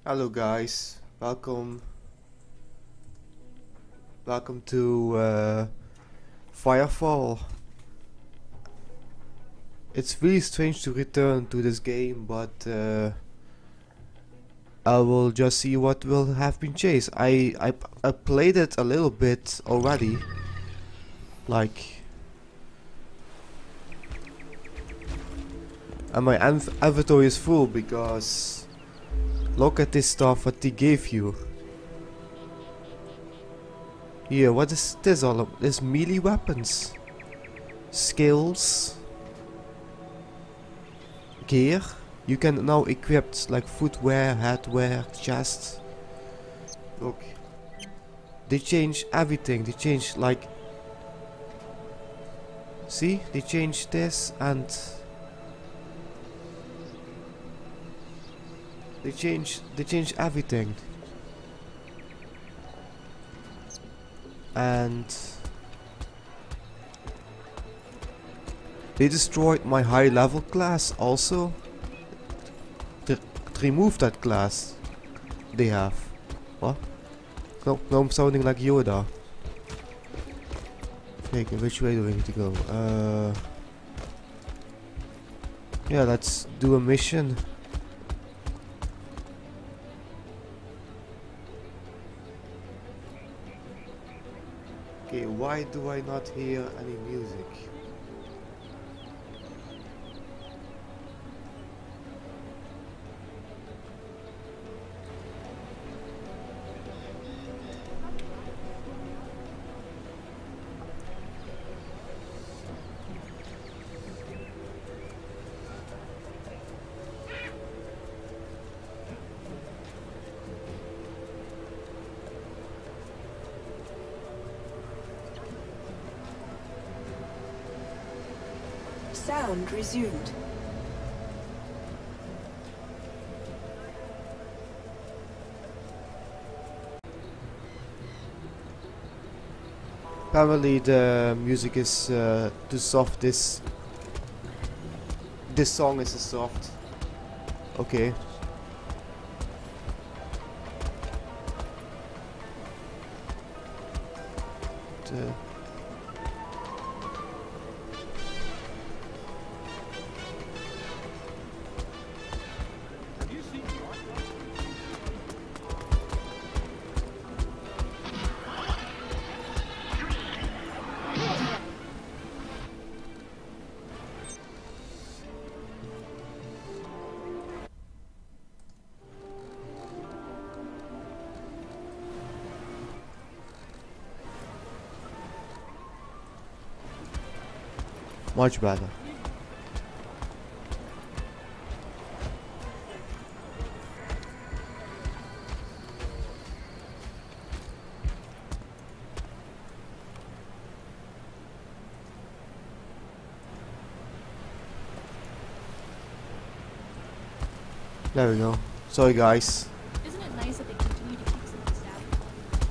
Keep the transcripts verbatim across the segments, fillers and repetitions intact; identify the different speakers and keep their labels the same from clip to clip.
Speaker 1: Hello guys, welcome welcome to uh, Firefall. It's really strange to return to this game, but uh, I will just see what will have been changed. I, I, I played it a little bit already, like, and my inventory is full because look at this stuff what they gave you. Here, what is this all of? This melee weapons, skills, gear. You can now equip like footwear, headwear, chest. Look, they change everything. They change like, see, they change this and They change, they change everything, and they destroyed my high level class also. They removed that class they have. What? No, no, I'm sounding like Yoda. Okay, which way do we need to go? Uh, yeah, let's do a mission. Okay, why do I not hear any music?
Speaker 2: Sound resumed.
Speaker 1: Apparently the music is uh, too soft. This this song is too soft. Okay. The much better. There we go. Sorry guys.
Speaker 3: Isn't it nice that they continue to keep some of the staff?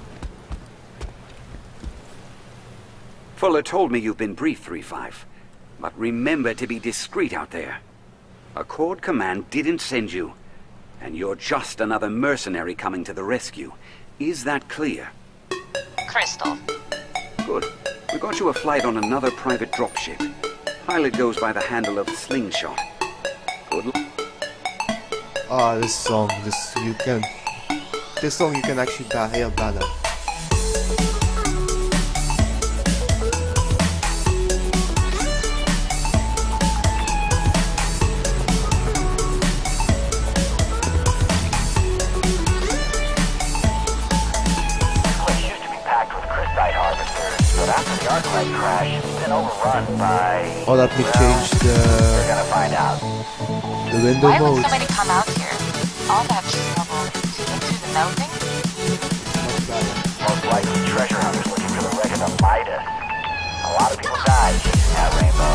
Speaker 4: Fuller told me you've been briefed, three five. But remember to be discreet out there. Accord Command didn't send you, and you're just another mercenary coming to the rescue. Is that clear?
Speaker 5: Crystal.
Speaker 4: Good. We got you a flight on another private dropship. Pilot goes by the handle of Slingshot. Good luck.
Speaker 1: Ah, this song, this you can, this song you can actually hear better. Oh, let me change the, the window
Speaker 5: Why
Speaker 1: mode.
Speaker 5: would somebody come out here? All that trouble to get through the melting?
Speaker 6: Most likely treasure hunters looking for the wreck of the Midas. A lot of people died chasing that rainbow.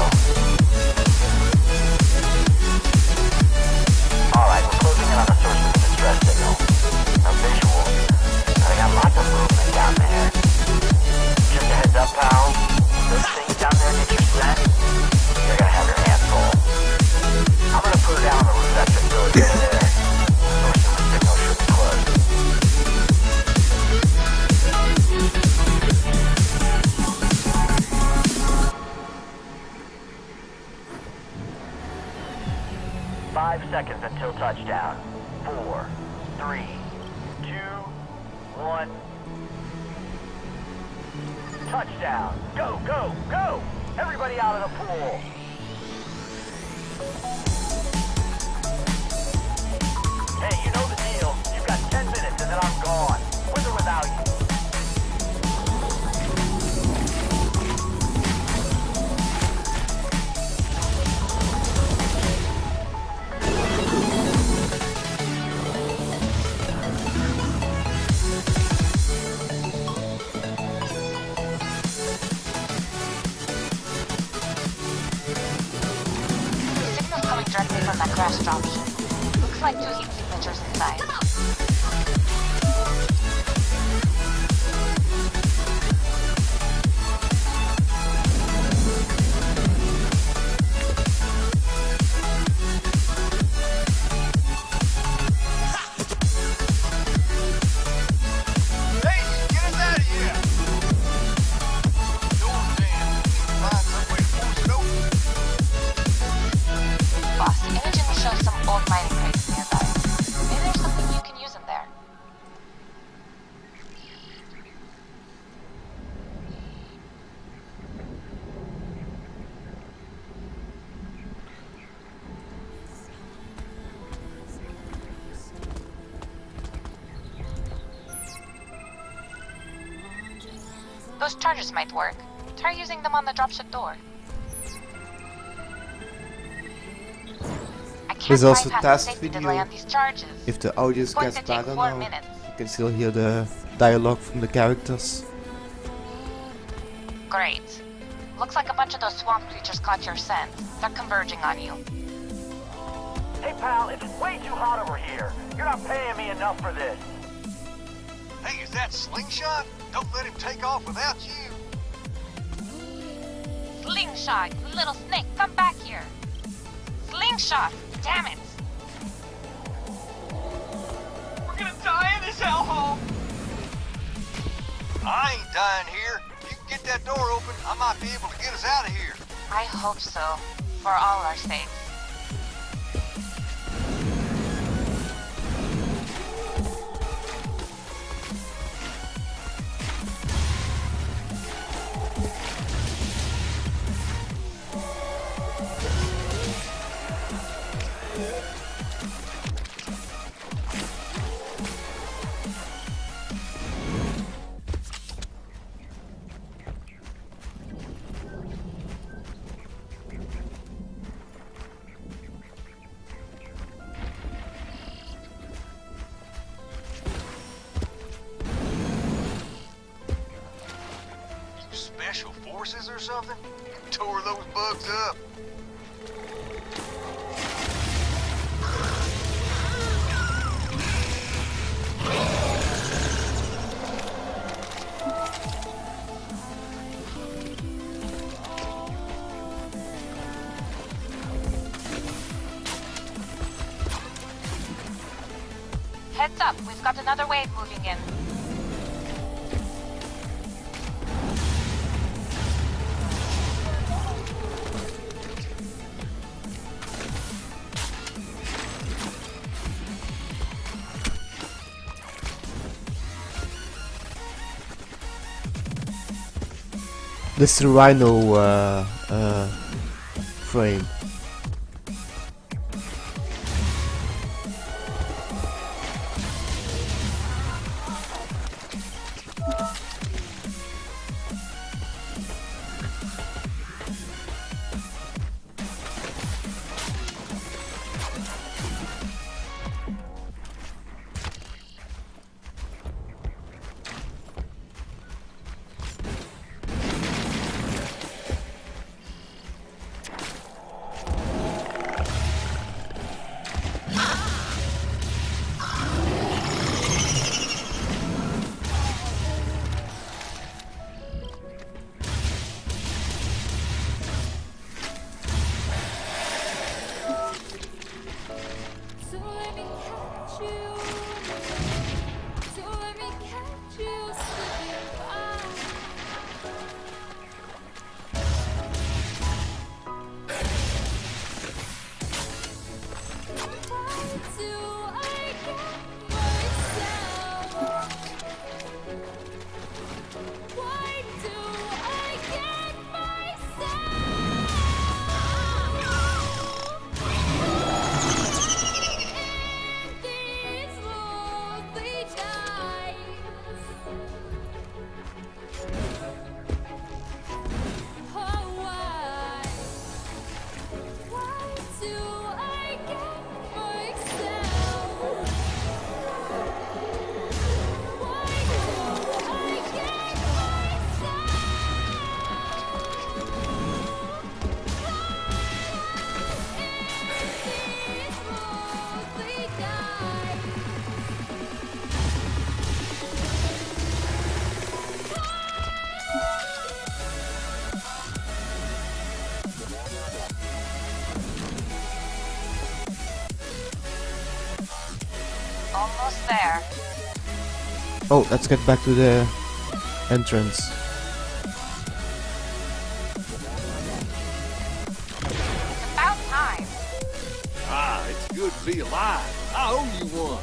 Speaker 6: Alright, we're closing in on the source of the distress signal. No visual. But I got lots of movement down there. Just a heads up, pal. Those things down there get your scent, you're gonna have your hands full. I'm gonna put it down on the roof of that facility over there. Source of the signal should be close. Five seconds until touchdown. Four, three, two, one. Touchdown. Go, go, go! Everybody out of the pool. Hey, you know the deal. You've got ten minutes and then I'm gone. With or without you.
Speaker 5: Signal's coming directly from that crash dropship. Looks like two heat signatures inside. Boss, imaging shows some old mining crates nearby. Maybe there's something you can use in there. Those charges might work. Try using them on the dropship door. I can't
Speaker 1: There's also
Speaker 5: bypass the
Speaker 1: task
Speaker 5: safety
Speaker 1: video.
Speaker 5: delay on these charges.
Speaker 1: If the audio
Speaker 5: It's going
Speaker 1: gets
Speaker 5: to
Speaker 1: bad
Speaker 5: take
Speaker 1: or
Speaker 5: four
Speaker 1: no,
Speaker 5: minutes.
Speaker 1: you can still hear the dialogue from the characters.
Speaker 5: Great. Looks like a bunch of those swamp creatures caught your scent. They're converging on you.
Speaker 6: Hey pal, it's way too hot over here. You're not paying me enough for this.
Speaker 2: Hey, is that Slingshot? Don't let him take off without you.
Speaker 5: Slingshot, you little snake, come back here. Slingshot, damn it.
Speaker 2: We're gonna die in this hellhole. I ain't dying here. If you can get that door open, I might be able to get us out of here.
Speaker 5: I hope so. For all our sakes.
Speaker 2: Special forces or something? Tore those bugs up.
Speaker 5: Heads up, we've got another wave moving in.
Speaker 1: This is the Rhino uh, uh, frame.
Speaker 5: Almost there.
Speaker 1: Oh, let's get back to the entrance.
Speaker 5: It's about time.
Speaker 2: Ah, it's good to be alive. I owe you one.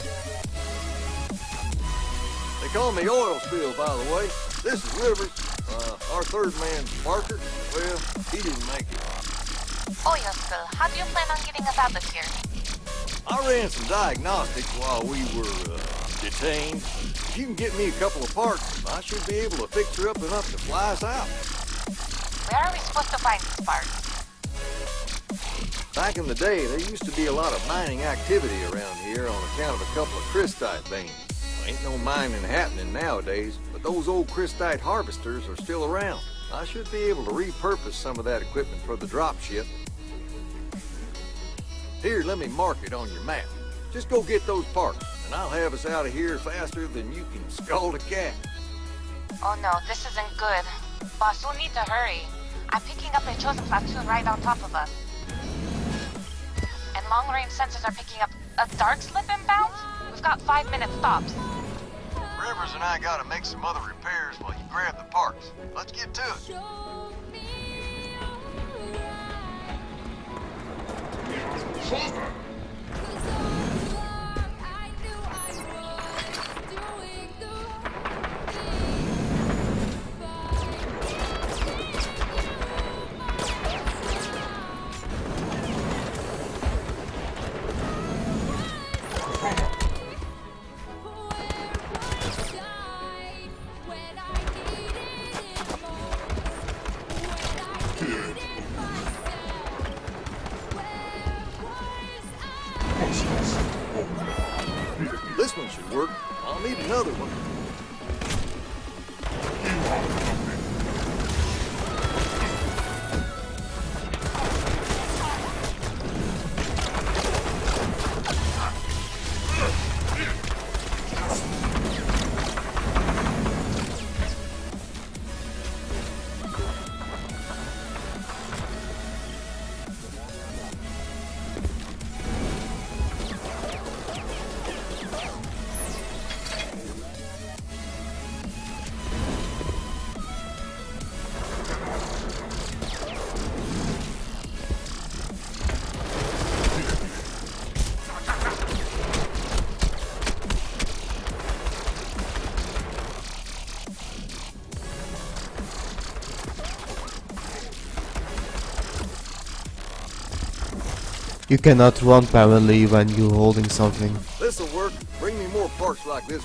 Speaker 2: They call me Oil Spill, by the way. This is Rivers. Uh, our third man, Barker. Well, he didn't make it.
Speaker 5: Oil spill, how do you plan on getting us out of here?
Speaker 2: I ran some diagnostics while we were uh, detained. If you can get me a couple of parts, I should be able to fix her up enough to fly us out.
Speaker 5: Where are we supposed to find these parts?
Speaker 2: Back in the day, there used to be a lot of mining activity around here on account of a couple of crystite veins. Ain't no mining happening nowadays, but those old crystite harvesters are still around. I should be able to repurpose some of that equipment for the dropship. Here, let me mark it on your map. Just go get those parts, and I'll have us out of here faster than you can scald a cat.
Speaker 5: Oh no, this isn't good. Boss, we'll need to hurry. I'm picking up a chosen platoon right on top of us. And long-range sensors are picking up a dark slip inbound? We've got five-minute stops.
Speaker 2: Rivers and I gotta make some other repairs while you grab the parts. Let's get to it. This one should work. I'll need another one.
Speaker 1: You cannot run parallelly when you're holding something.
Speaker 2: This'll work. Bring me more parts like this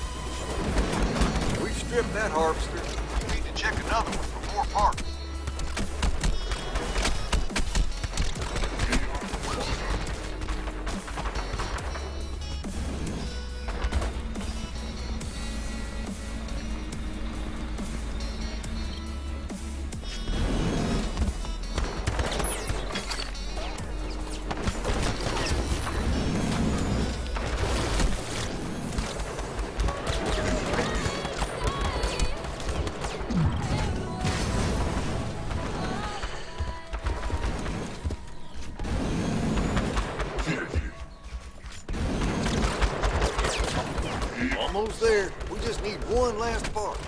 Speaker 2: one. We've stripped that harvester. We need to check another one for more parts. Almost there. We just need one last part.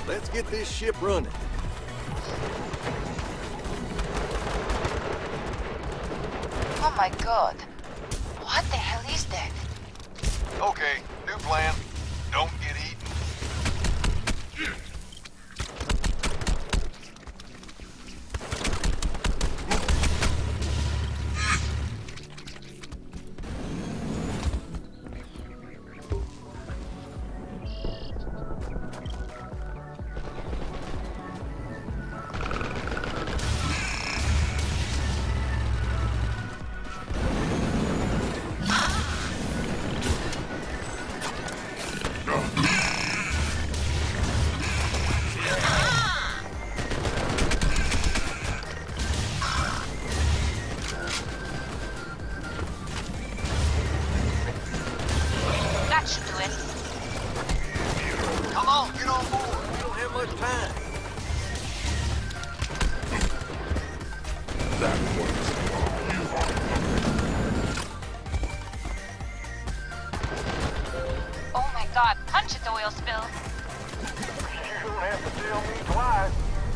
Speaker 2: Let's get this ship running.
Speaker 5: Oh my god. What the hell is that?
Speaker 2: Okay, new plan. Don't get eaten.
Speaker 5: That should do it.
Speaker 2: Come on, get on board. We don't have much time.
Speaker 5: Oh my god, punch it, oil spill.
Speaker 6: You don't have to tell me twice.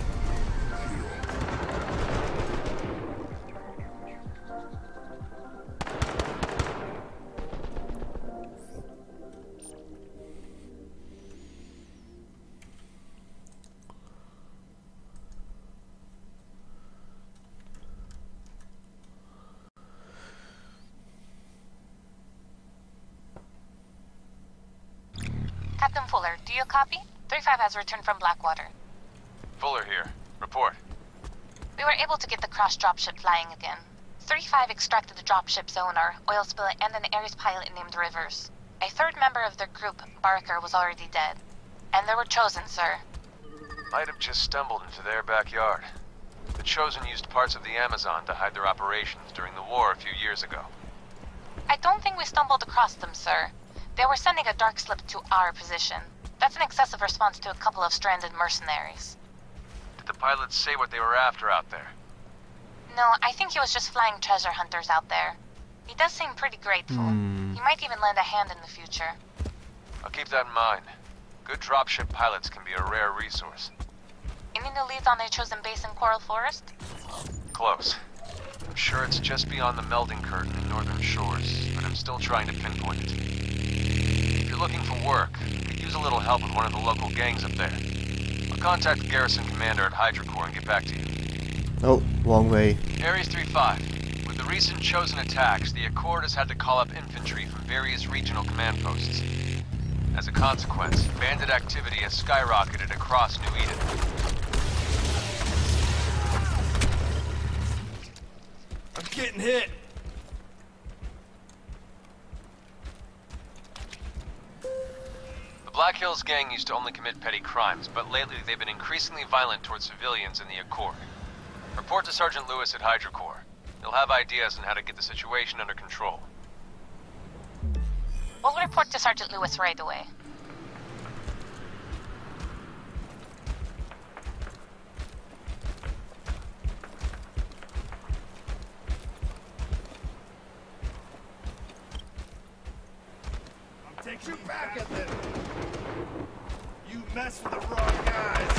Speaker 5: Captain Fuller, do you copy? three five has returned from Blackwater.
Speaker 7: Fuller here. Report.
Speaker 5: We were able to get the cross dropship flying again. three five extracted the dropship's owner, oil spill, and an Ares pilot named Rivers. A third member of their group, Barker, was already dead. And they were chosen, sir.
Speaker 7: Might have just stumbled into their backyard. The Chosen used parts of the Amazon to hide their operations during the war a few years ago.
Speaker 5: I don't think we stumbled across them, sir. They were sending a dark slip to our position. That's an excessive response to a couple of stranded mercenaries.
Speaker 7: Did the pilots say what they were after out there?
Speaker 5: No, I think he was just flying treasure hunters out there. He does seem pretty grateful.
Speaker 1: Hmm.
Speaker 5: He might even lend a hand in the future.
Speaker 7: I'll keep that in mind. Good dropship pilots can be a rare resource.
Speaker 5: Any new leads on their chosen base in Coral Forest?
Speaker 7: Close. I'm sure it's just beyond the melding curtain in northern shores, but I'm still trying to pinpoint it. If you're looking for work, you could use a little help with one of the local gangs up there. I'll contact the garrison commander at Hydra Corps and get back to you.
Speaker 1: Oh, wrong way.
Speaker 7: Ares three five. With the recent Chosen attacks, the Accord has had to call up infantry from various regional command posts. As a consequence, bandit activity has skyrocketed across New Eden.
Speaker 2: I'm getting hit.
Speaker 7: The Black Hills gang used to only commit petty crimes, but lately they've been increasingly violent towards civilians in the Accord. Report to Sergeant Lewis at Hydra Corps. He'll have ideas on how to get the situation under control.
Speaker 5: We'll report to Sergeant Lewis right away.
Speaker 8: I'll take you back at them. You mess with the wrong guys.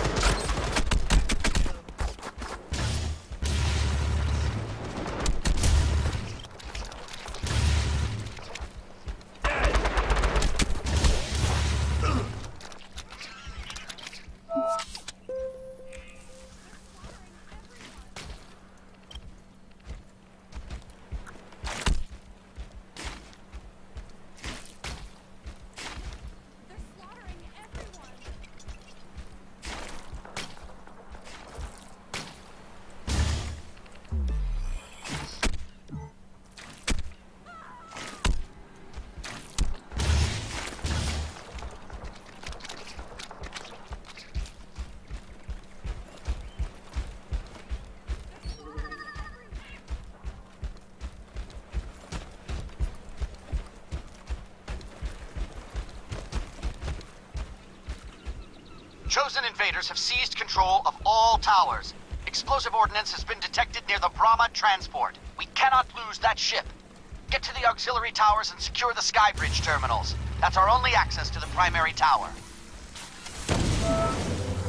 Speaker 9: Chosen invaders have seized control of all towers. Explosive ordnance has been detected near the Brahma transport. We cannot lose that ship. Get to the auxiliary towers and secure the skybridge terminals. That's our only access to the primary tower.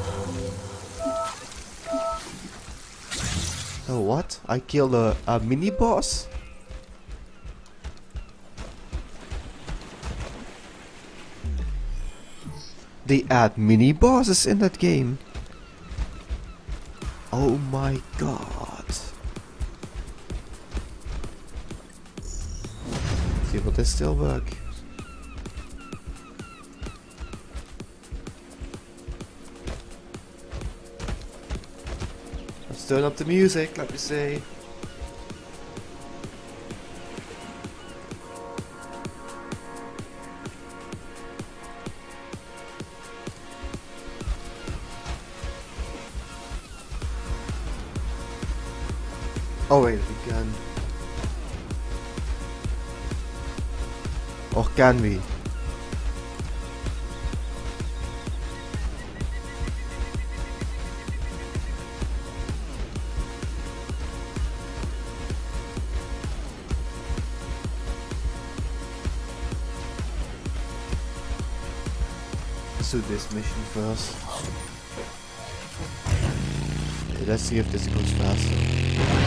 Speaker 1: Oh, what? I killed a, a mini boss? They add mini bosses in that game. Oh my god. See, will this still work? Let's turn up the music, let me say. Oh wait, we can. Or can we? Let's do this mission first. Okay, let's see if this goes faster.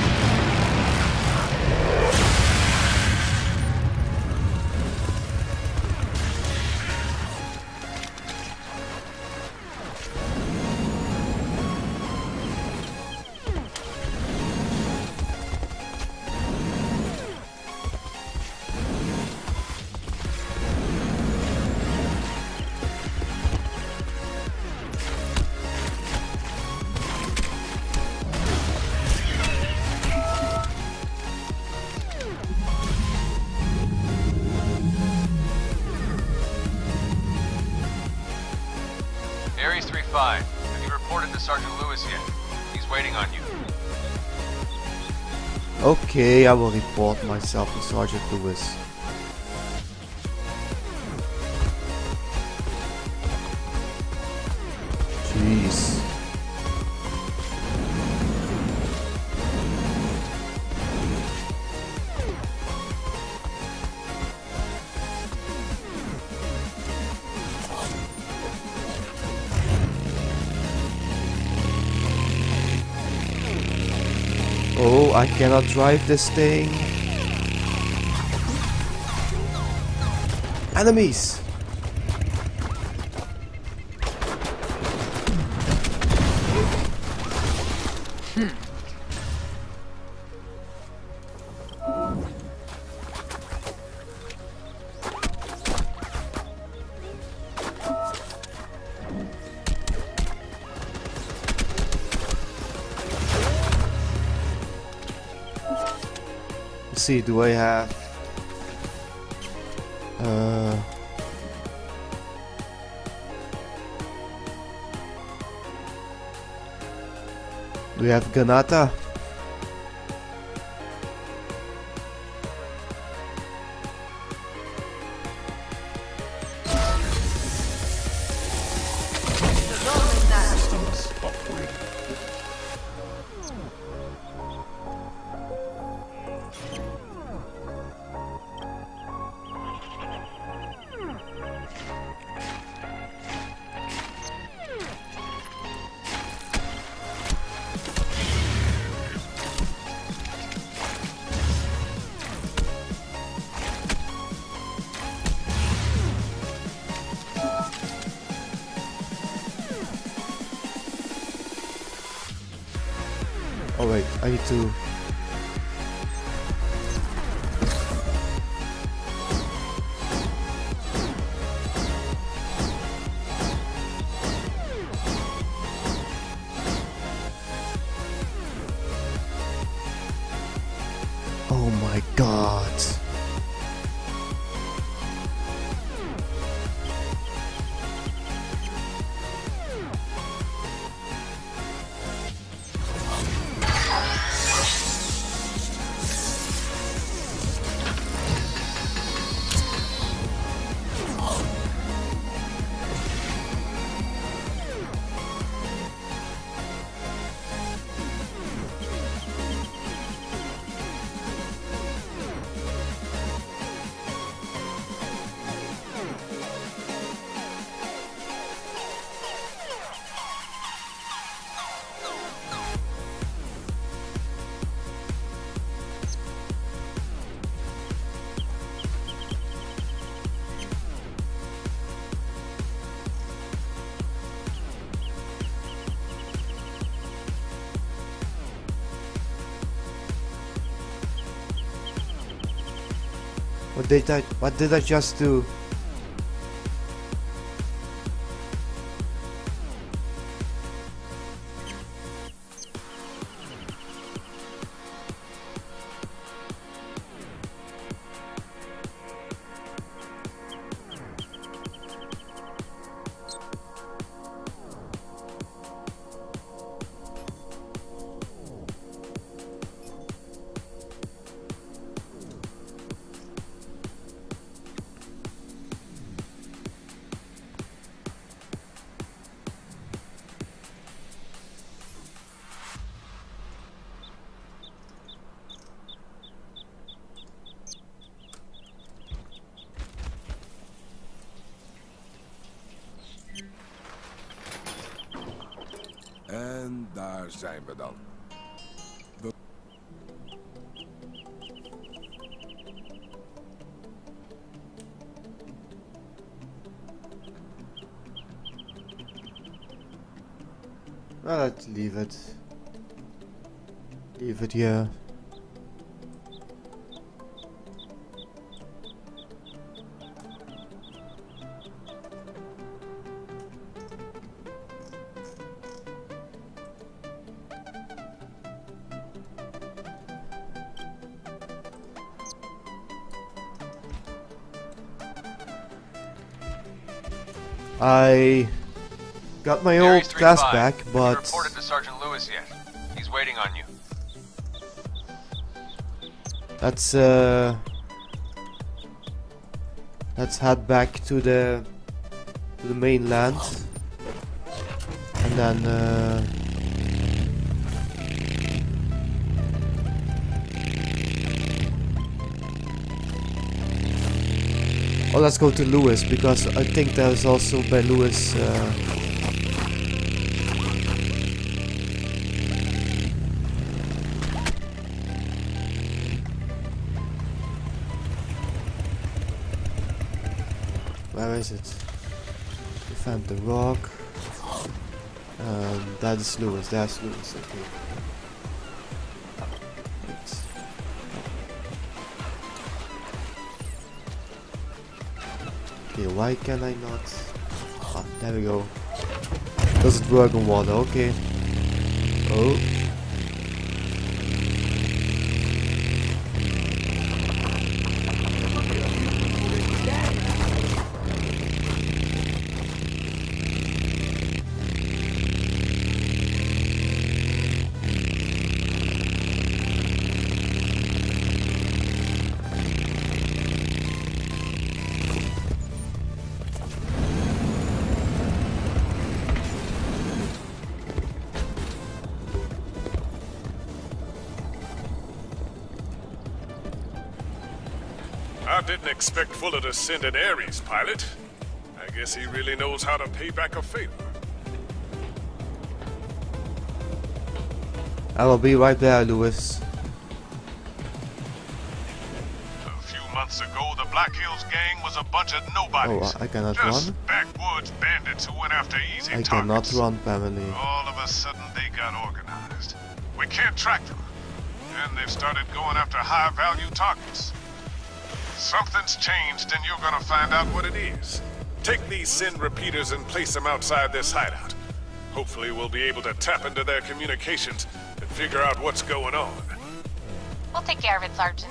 Speaker 7: Aries three five, have you reported to Sergeant Lewis yet? He's waiting on you.
Speaker 1: Okay, I will report myself to Sergeant Lewis. Jeez. Oh, I cannot drive this thing. Enemies! Hmm. Let's see, do I have uh do we have Ganata? Oh wait, I need to... Oh my god. What did I what did I just do?
Speaker 10: En daar zijn we dan. We...
Speaker 1: Well, let's leave it. Leave it here. I got my old class back,
Speaker 7: Have you
Speaker 1: but
Speaker 7: reported to Sergeant Lewis yet? He's waiting on you.
Speaker 1: let's uh, let's head back to the to the mainland, and then uh, oh, let's go to Lewis, because I think there's also by Lewis. Uh, Where is it? We found the rock. Um, that is Lewis. That's Lewis. Okay. Right. Okay, why can I not? Ah, there we go. Doesn't work on water. Okay. Oh.
Speaker 11: I didn't expect Fuller to send an Ares pilot. I guess he really knows how to pay back a favor.
Speaker 1: I will be right there, Lewis.
Speaker 11: A few months ago, the Black Hills gang was a bunch of nobodies.
Speaker 1: Oh, I cannot
Speaker 11: Just
Speaker 1: run.
Speaker 11: backwoods bandits who went after easy
Speaker 1: I
Speaker 11: targets.
Speaker 1: cannot run, family.
Speaker 11: All of a sudden, they got organized. We can't track them. And they've started going after high-value targets. Something's changed, and you're gonna find out what it is. Take these Sin repeaters and place them outside this hideout. Hopefully we'll be able to tap into their communications and figure out what's going on.
Speaker 5: We'll take care of it, Sergeant.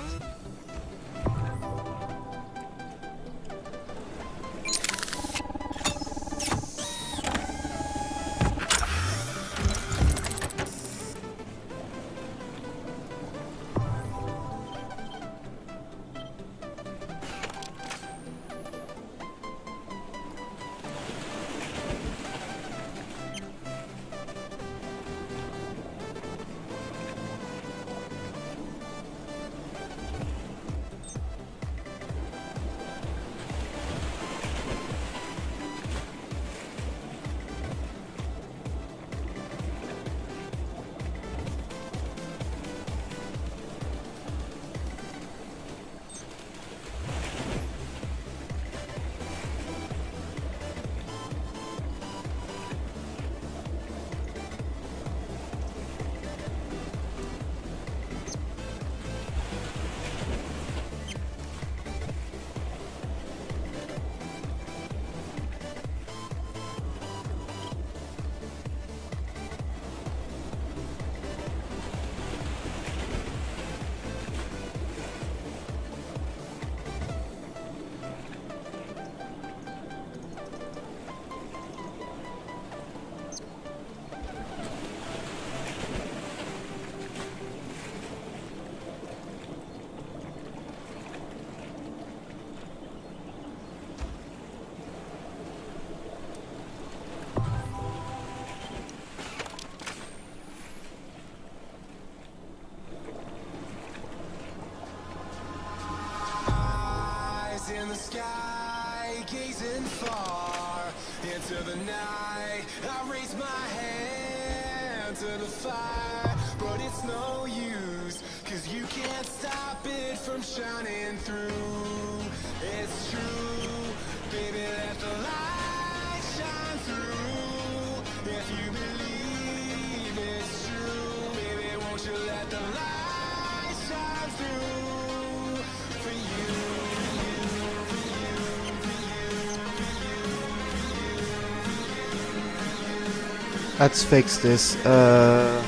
Speaker 12: sky, gazing far into the night. I raise my hand to the fire, but it's no use, cause you can't stop it from shining through. It's true, baby, let the light shine through. If you believe it's true, baby, won't you let the light shine through for you, for you, for you, for you, for you.
Speaker 1: Let's fix this. Uh...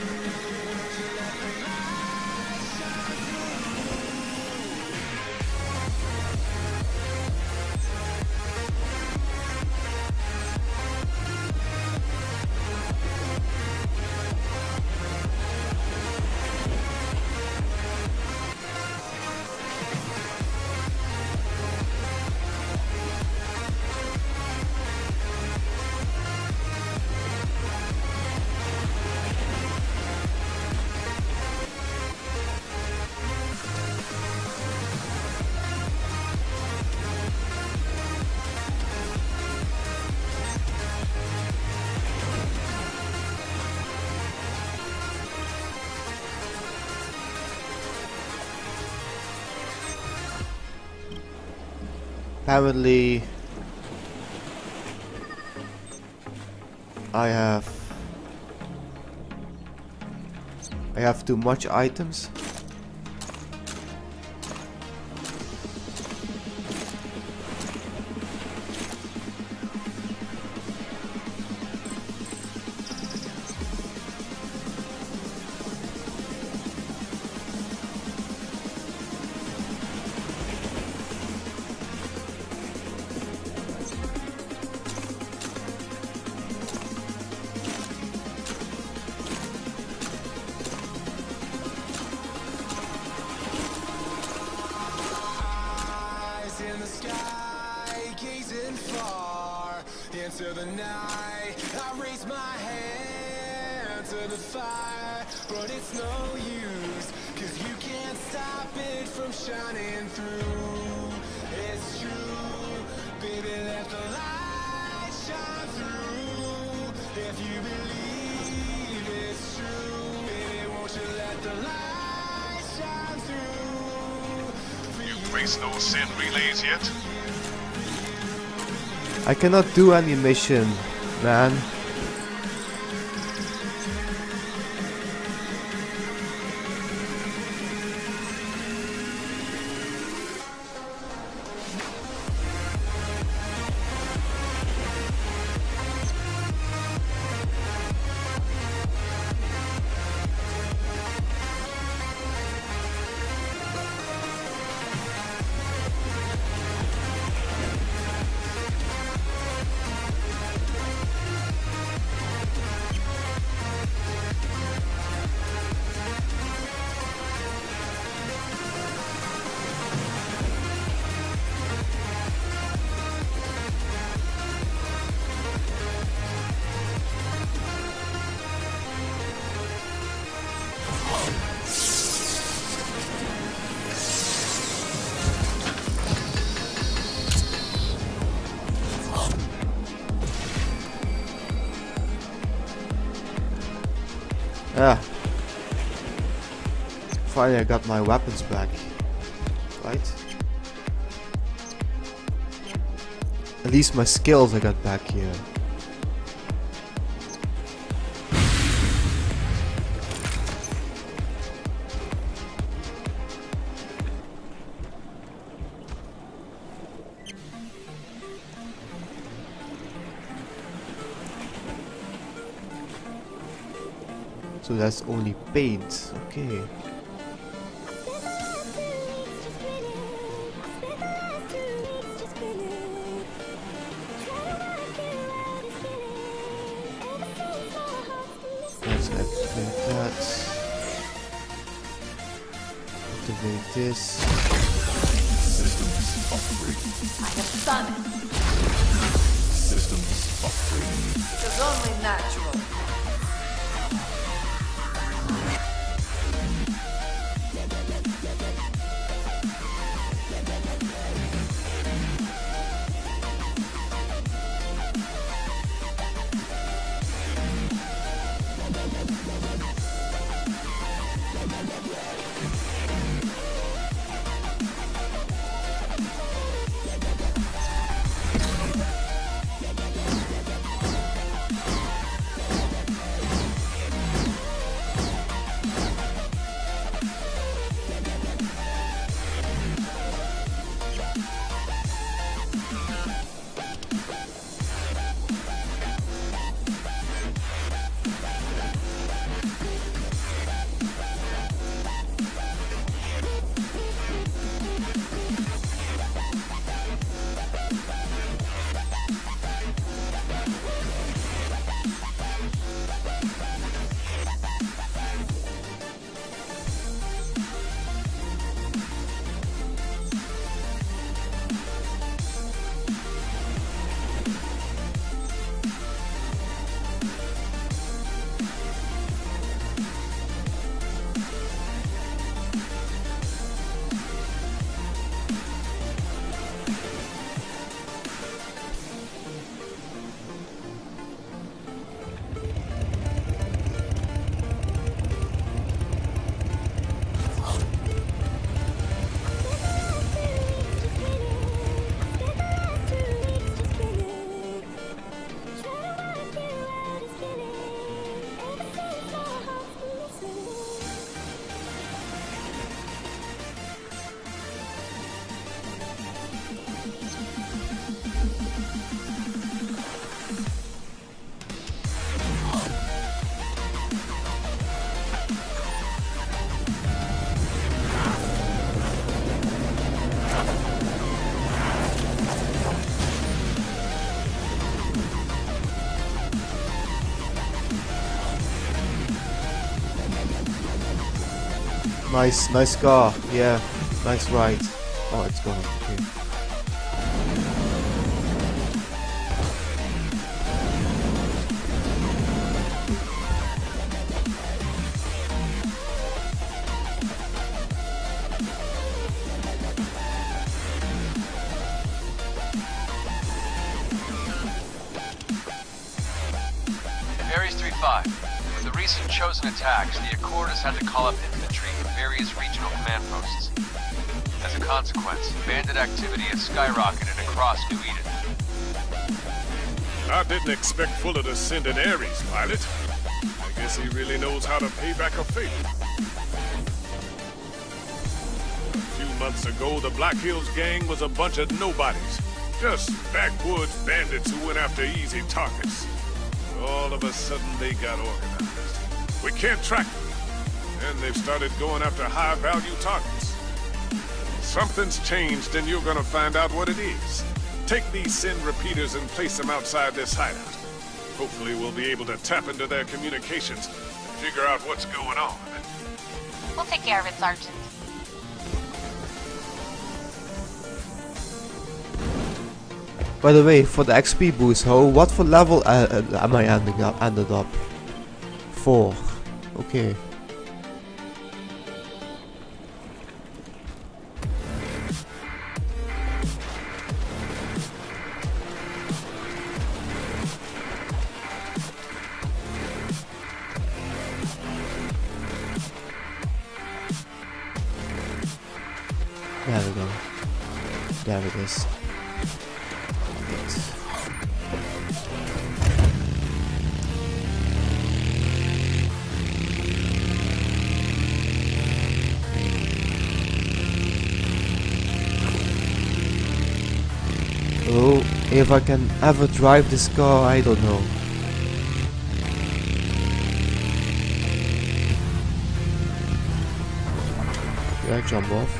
Speaker 1: Apparently, I have I have too much items.
Speaker 12: into the night. I raise my hand to the fire, but it's no use, cause you can't stop it from shining through. It's true, baby, let the light shine through. If you believe it's true, baby, won't you let the light shine through?
Speaker 11: You traced those send relays yet?
Speaker 1: I cannot do any mission, man. Ah. Finally I got my weapons back. Right? At least my skills I got back here. So that's only paint, okay. Let's activate that. Activate this.
Speaker 8: Systems upgrade.
Speaker 13: I have done it.
Speaker 8: Systems upgrade.
Speaker 13: It is only natural.
Speaker 1: Nice, nice car. Yeah, nice ride. Oh, it's gone. Okay.
Speaker 7: Ares three five. With the recent Chosen attacks, the Accord has had to call up infantry in various regional command posts. As a consequence, bandit activity has skyrocketed across New Eden.
Speaker 11: I didn't expect Fuller to send an Ares pilot. I guess he really knows how to pay back a favor. A few months ago, the Black Hills gang was a bunch of nobodies. Just backwoods bandits who went after easy targets. All of a sudden, they got organized. We can't track them. And they've started going after high-value targets. Something's changed, and you're gonna find out what it is. Take these Sin repeaters and place them outside this hideout. Hopefully we'll be able to tap into their communications and figure out what's going on.
Speaker 5: We'll take care of it, Sergeant.
Speaker 1: By the way, for the X P boost, how what for level uh, uh, am I ending up? Ended up four. Okay. There we go. There it is. Oh, if I can ever drive this car, I don't know. Should I jump off?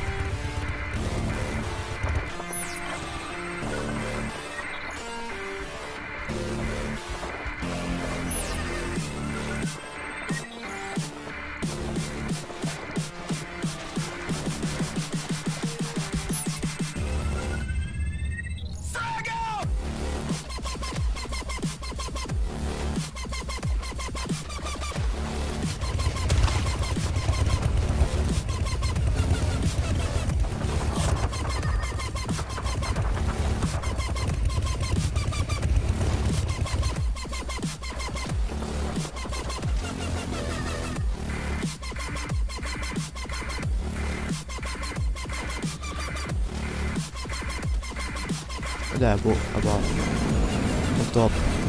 Speaker 1: There, go above, on top.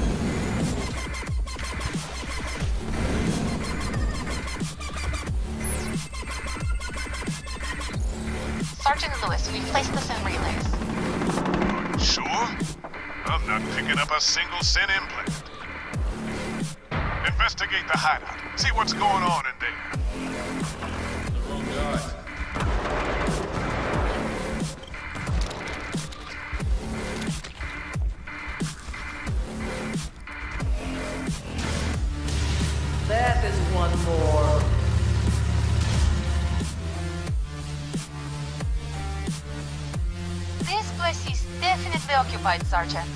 Speaker 5: Sergeant Lewis, we've placed the Sin relays.
Speaker 11: Sure? I'm not picking up a single Sin implant. Investigate the hideout. See what's going on in there.
Speaker 8: The wrong guy.
Speaker 13: That is one more.
Speaker 5: This place is definitely occupied, Sergeant.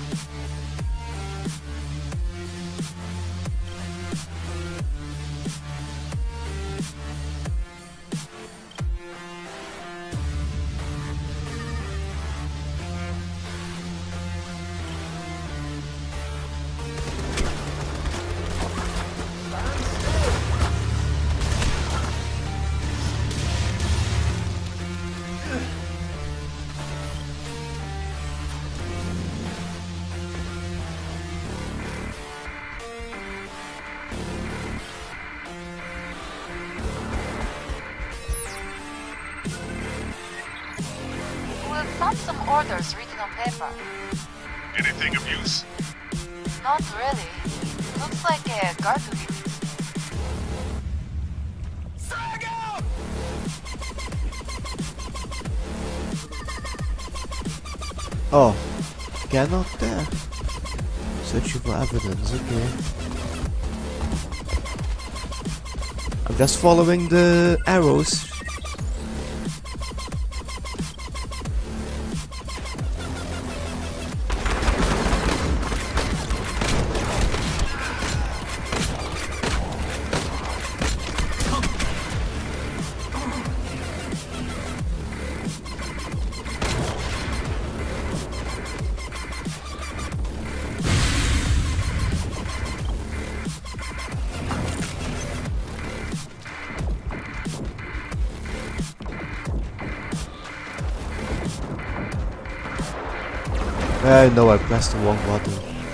Speaker 5: Found some orders written on paper.
Speaker 11: Anything of use?
Speaker 5: Not really. Looks like a guard duty.
Speaker 1: Oh, cannot there. Searching for evidence, okay. I'm just following the arrows Uh, no, I pressed the wrong button.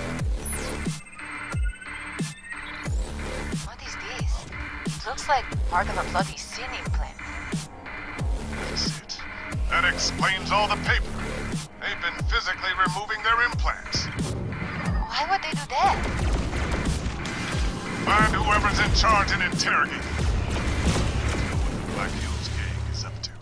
Speaker 5: What is this? It looks like part of a bloody sealing plant.
Speaker 11: That's it. That explains all the paper. They've been physically removing their implants.
Speaker 5: Why would they do that?
Speaker 11: Find whoever's in charge and interrogate them. Black Hills gang is up to.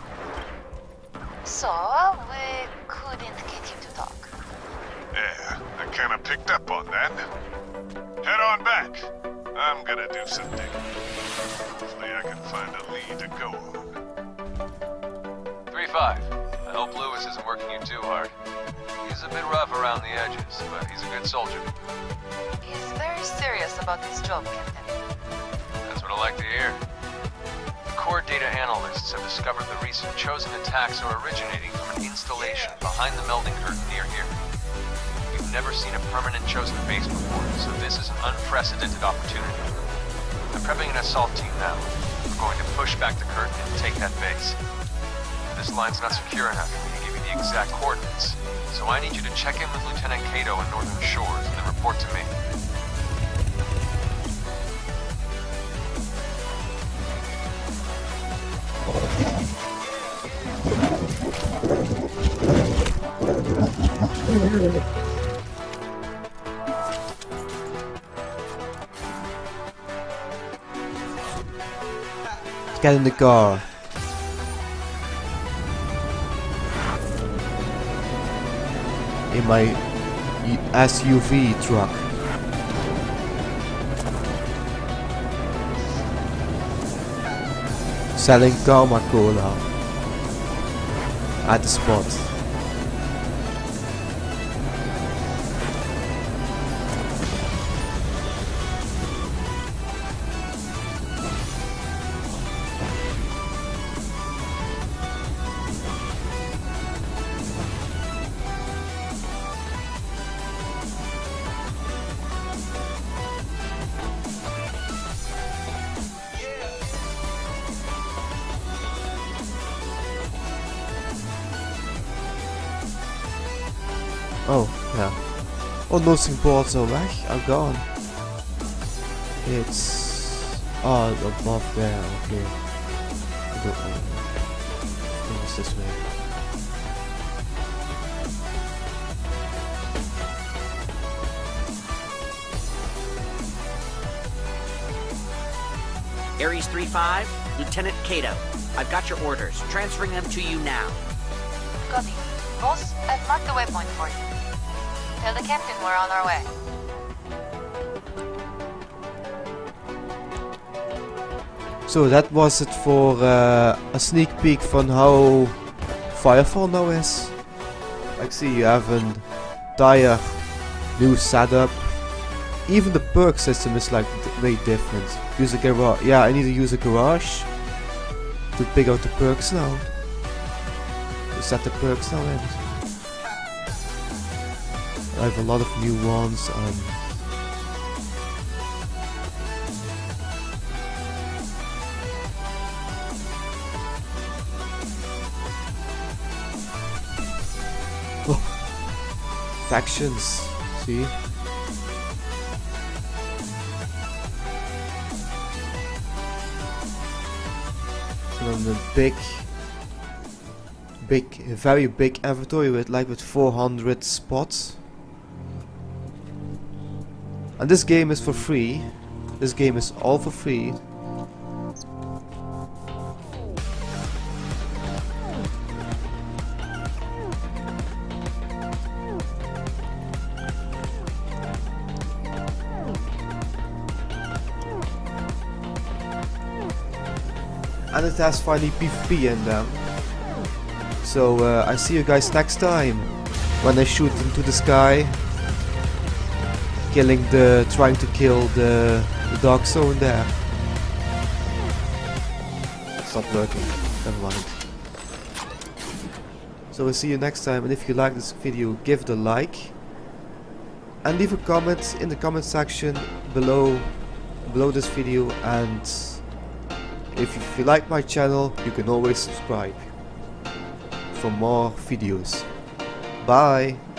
Speaker 5: So, we couldn't get him to talk.
Speaker 11: Yeah, I kinda picked up on that. Head on back. I'm gonna do some digging. Hopefully I can find a lead to go on.
Speaker 7: three five. I hope Lewis isn't working you too hard. He's a bit rough around the edges, but he's a good soldier.
Speaker 5: He's very serious about his job, Captain.
Speaker 7: That's what I like to hear. The core data analysts have discovered the recent Chosen attacks are originating from an installation behind the melding curtain near here. We've never seen a permanent Chosen base before, so this is an unprecedented opportunity. I'm prepping an assault team now. We're going to push back the curtain and take that base. This line's not secure enough for me to give you the exact coordinates, so I need you to check in with Lieutenant Cato in Northern Shores and then report to me.
Speaker 1: Get in the car. In my S U V truck. Selling Karma Cola at the spot. Oh, yeah. Oh, those boards are weg, are gone. It's... Oh, above there, okay. I don't know. I think it's this way.
Speaker 14: Ares three five, Lieutenant Cato. I've got your orders. Transferring them to you now.
Speaker 5: Copy. Boss, I've marked the waypoint for you. Tell the captain we're on our way.
Speaker 1: So that was it for uh, a sneak peek from how Firefall now is. Like see, you have an entire new setup. Even the perk system is like way different. Use a garage. Yeah, I need to use a garage to pick out the perks now. To set the perks now in. I have a lot of new ones and oh. Factions, see? So then the big big very big inventory with like with four hundred spots. And this game is for free. This game is all for free. And it has finally PvP in them. So uh, I see you guys next time when I shoot into the sky. Killing the, trying to kill the, the dark zone there. It's not working, never mind. So we'll see you next time, and if you like this video, give it a like. And leave a comment in the comment section below, below this video, and if you, if you like my channel, you can always subscribe for more videos. Bye!